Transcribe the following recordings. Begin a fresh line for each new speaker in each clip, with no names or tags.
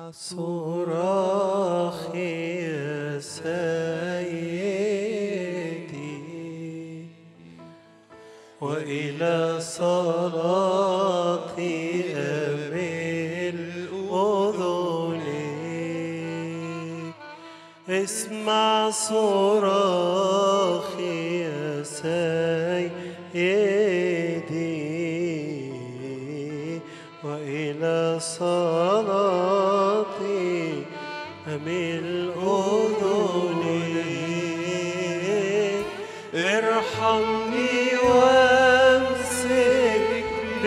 صراخي يا سيدي وإلى صلاتي أميل أذني. اسمع صراخي يا سيدي وإلى صلاتي أميل أذني. ارحمني وامسك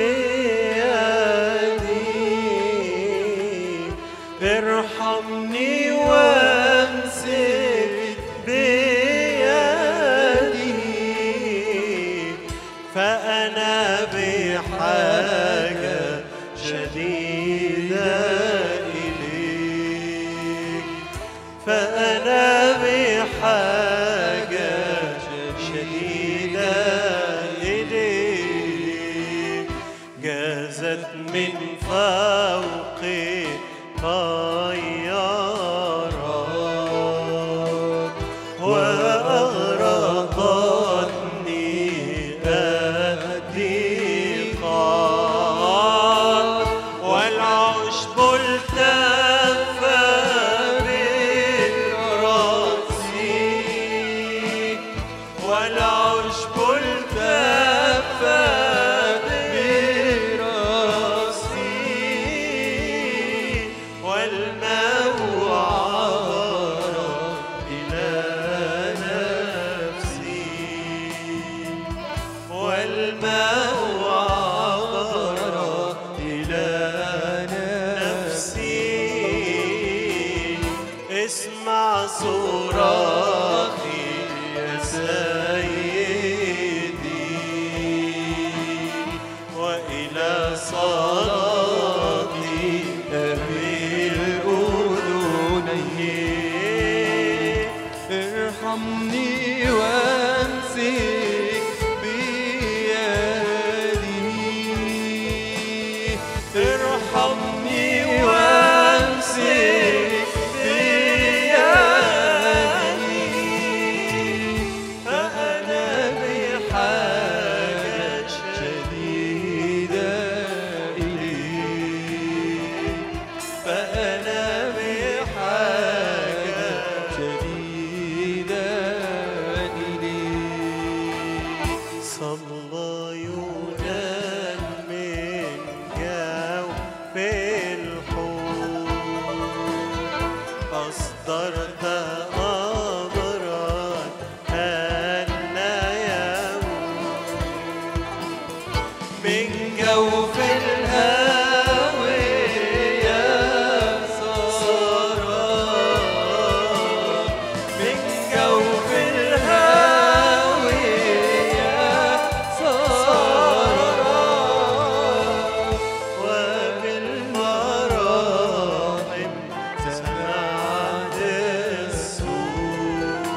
بيدي، ارحمني وامسك بيدي، فأنا بحاجة شديدة إليك، فأنا بحاجة شديدة إليك. جازت من فوق طيارات وأغرقتني الضيقات، والعشب التف برأسي، والعشب التف برأسي، والماء عبر إلى نفسي، والماء عبر إلى نفسي. اسمع صراخي يا سيدي وإلى صلاتي أميل أذني.
ارحمني وامسك بيدي،
ارحمني وامسك بيدي، فأنا بحاجة شديدة إليك، فأنا بحاجة
شديدة إليك.
صلى يونان من جوف الحوت، أصدرت أمرا أن يموت من جوف الهاوية صارت، من جوف الهاوية صارت، وبالمراحم سمعت الصوت،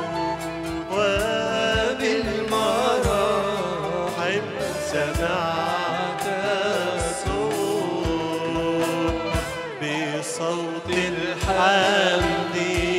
وبالمراحم سمعت الصوت، بصوت الحمد